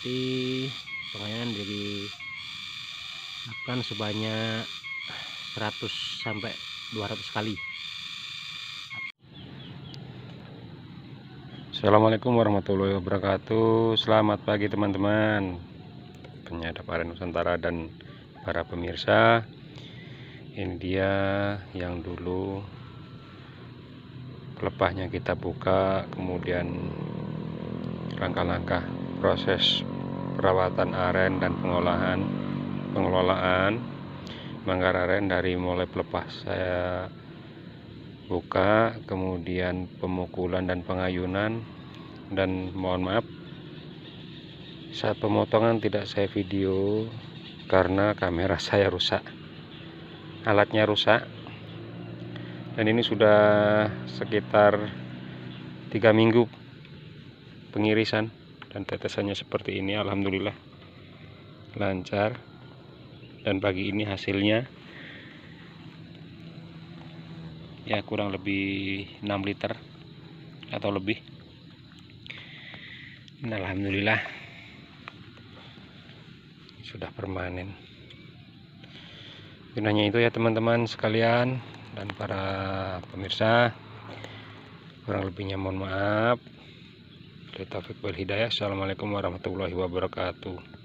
nanti pengainan dilakukan sebanyak 100 sampai 200 kali. Assalamualaikum warahmatullahi wabarakatuh. Selamat pagi teman-teman, penyadap aren Nusantara dan para pemirsa. Ini dia yang dulu pelepahnya kita buka, kemudian langkah-langkah proses perawatan aren dan pengelolaan manggar aren dari mulai pelepah saya buka, kemudian pemukulan dan pengayunan. Dan mohon maaf saat pemotongan tidak saya video karena kamera saya rusak, alatnya rusak, dan ini sudah sekitar 3 minggu pengirisan dan tetesannya seperti ini. Alhamdulillah lancar, dan pagi ini hasilnya ya kurang lebih 6 liter atau lebih. Alhamdulillah sudah permanen. Gunanya itu ya teman-teman sekalian dan para pemirsa, kurang lebihnya mohon maaf. Taufik wal hidayah. Assalamualaikum warahmatullahi wabarakatuh.